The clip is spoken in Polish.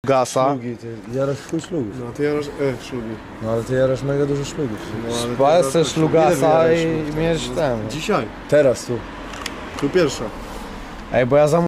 Gasa. Szlugi, ty jarasz chuj szlugów. No ty jarasz szlugi. No ale ty jarasz mega dużo szlugów. No, ale Chcesz szlugasa i mieć ten. Dzisiaj. Teraz tu. Tu pierwsza. Ej, bo ja